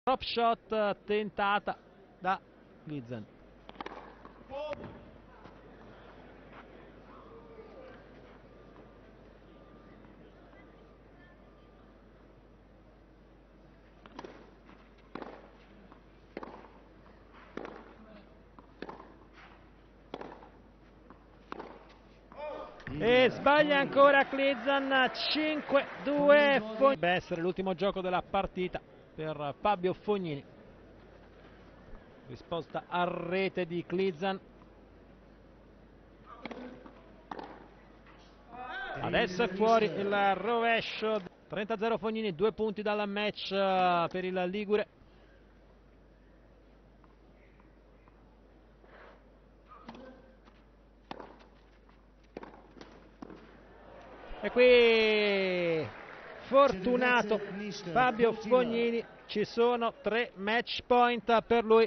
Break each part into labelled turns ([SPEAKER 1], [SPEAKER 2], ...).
[SPEAKER 1] Drop shot tentata da Klizan. E sbaglia ancora Klizan. 5-2. Deve essere l'ultimo gioco della partita per Fabio Fognini. Risposta a rete di Klizan. Adesso è fuori il rovescio. 30-0 Fognini, 2 punti dal match per il Ligure. E qui fortunato Fabio Fognini, ci sono 3 match point per lui.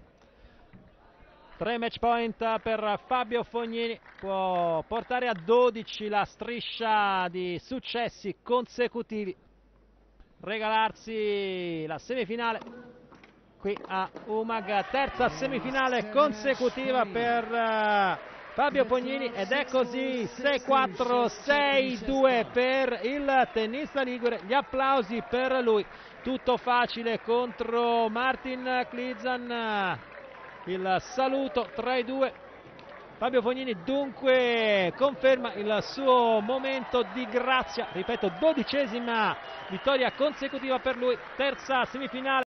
[SPEAKER 1] 3 match point per Fabio Fognini, può portare a 12 la striscia di successi consecutivi, regalarsi la semifinale qui a Umag, terza semifinale consecutiva per Fabio Fognini, ed è così 6-4, 6-2 per il tennista ligure. Gli applausi per lui, tutto facile contro Martin Klizan. Il saluto tra i due. Fabio Fognini dunque conferma il suo momento di grazia, ripeto, 12ª vittoria consecutiva per lui, terza semifinale.